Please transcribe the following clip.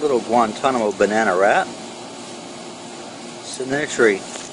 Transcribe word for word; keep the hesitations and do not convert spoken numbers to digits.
little Guantanamo banana rat, sitting in a tree.